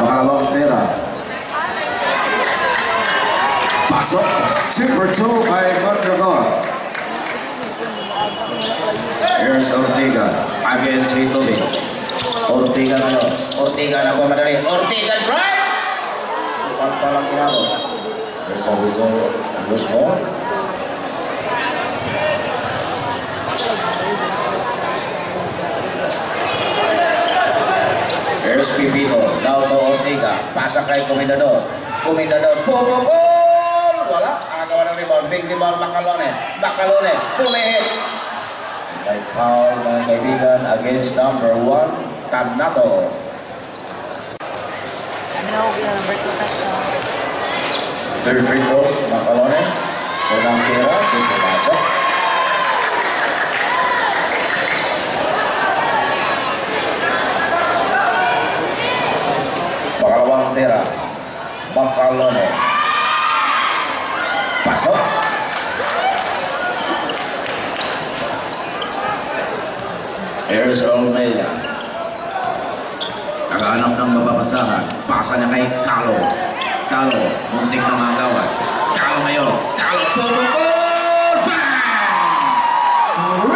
Pangalawang tira. Pasok. 2-for-2 by Mondragon. Here's Ortega against Hitobi. Ortega ngayon. Ortega na po madali. Ortega drive! Supat pa lang ginagawa. There's a result. Lose more. Here's Pipito. Now to Ortega. Pasa kay Comendador. Comendador. Boom! Wala. Agawa ng rebound. Big rebound. Macalone. Pumihit. May foul mga kaibigan against number 1, Tanato. Third free throws, Macalone. Unang tira, dito pasok. Pangalawang tira, Macalone. Pasok. Here's Olmelia. Naghahanap ng mababasahan. Pasa niya kay Calo. Calo, muntik na magawa. Calo ngayon. Calo, pumukol! Bang!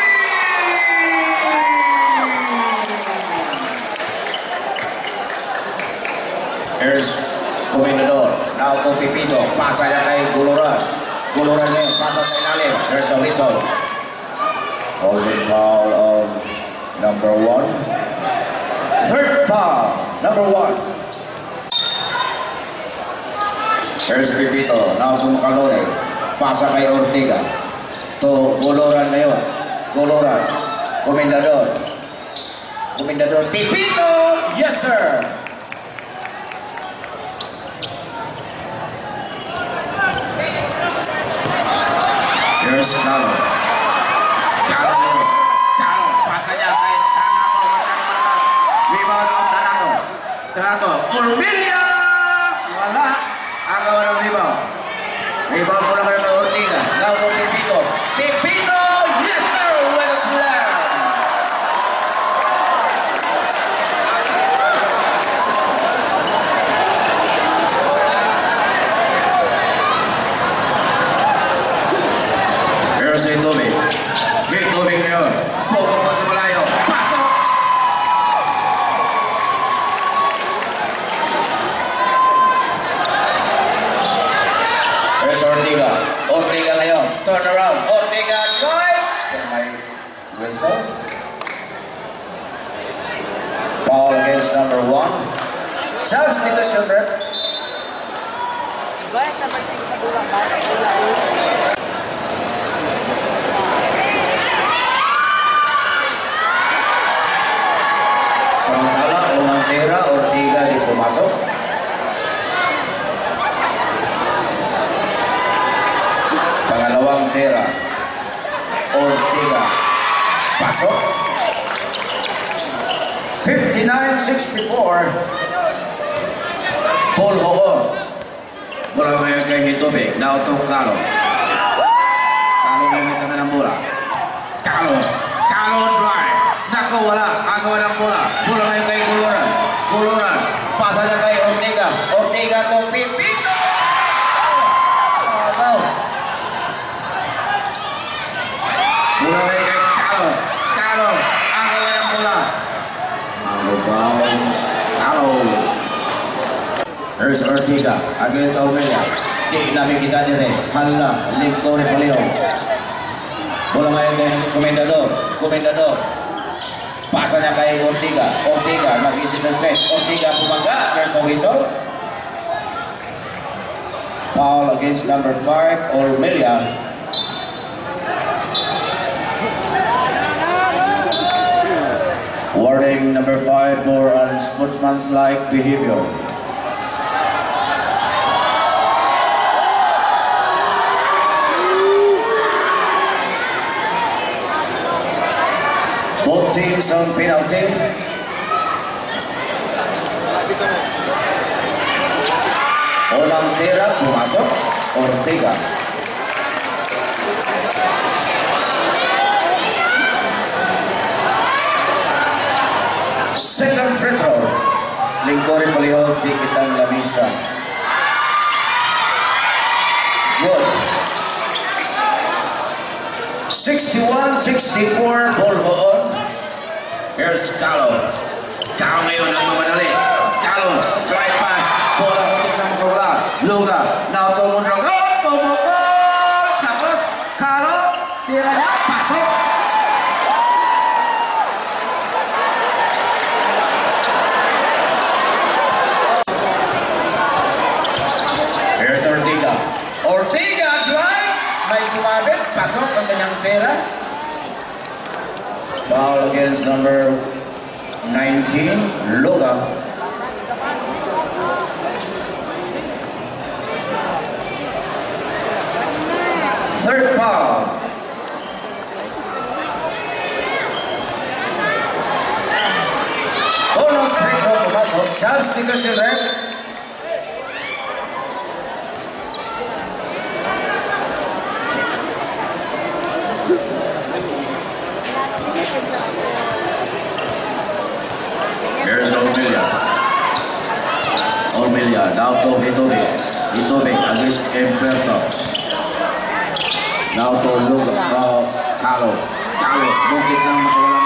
Here's Comendador. Now to Pipito. Pasa niya kay Guluran. Guluran ngayon. Pasa sa ilalim. Here's a whistle. Holding foul on number 1. Third foul, number 1. Here's Pipito. Now to Macalone. Pasa kay Ortega. To Guluran ngayon. Guluran. Comendador. Comendador. Pipito! Yes, sir! Here's Calo. Calo, pasa niya kay Tanato, masyadong malakas. Rebound of Tanato, Olmelia! Wala ang gawa ng rebound. Rebound po naman ng Ortega. Now to Pipito. Pipito! Yes sir! Well slam! Here's Hitobi. Hitobi ngayon. Pukul pa sa malayo. Pasok! Here's Ortega. Ortega ngayon. Turn around. Ortega drive. May whistle. Foul against number 1. Substitution rep. Samantala, unang tira, Ortega di pumasok. Pangalawang tira, Ortega pasok. 59-64. Paul Hoor. Bola ngayon kay Hitobi. Now to Calo. Calo ngayon kami ng bola. Calo drive. Nako, wala. Agawa ng bola. Bola ngayon kay Guluran. Guluran. Pasa niya kay Ortega. Ortega to Pipito. Bola ngayon kay Calo. Calo. Agawa ng bola. Bounce. Calo. Here's Ortega against Olmelia. Di namin kita dire. Hala. Ligto rin paliho. Bola ngayon kay Comendador. Pasa niya kay Ortega. Ortega mag-isip ng press. Ortega pumangga. There's a whistle. Foul against number 5, Olmelia. Warning number 5 for unsportsmanlike behavior. Both teams on penalty. Unang tira, pumasok, Ortega. Second free throw. Lingkore palihog, di kitang lamisa. Good. 61-64, ball on. Here's Calo. Calo ngayon ang mamadali. Calo, drive pass. Bola untuk na makawala. Luga, now tumundang. Tumukol! Tapos, Calo, tira niya, pasok. Here's Ortiga. Ortiga, drive. May sumabit, pasok ang kanyang tira. Foul against number 19, Luga. Third foul. Bonus free throw pumasok. Substitution red. Here's Olmelia. Olmelia, now to Hitobe. Hitobe against Emperto. Now to Luga, Calo. Calo, bukit ng makawala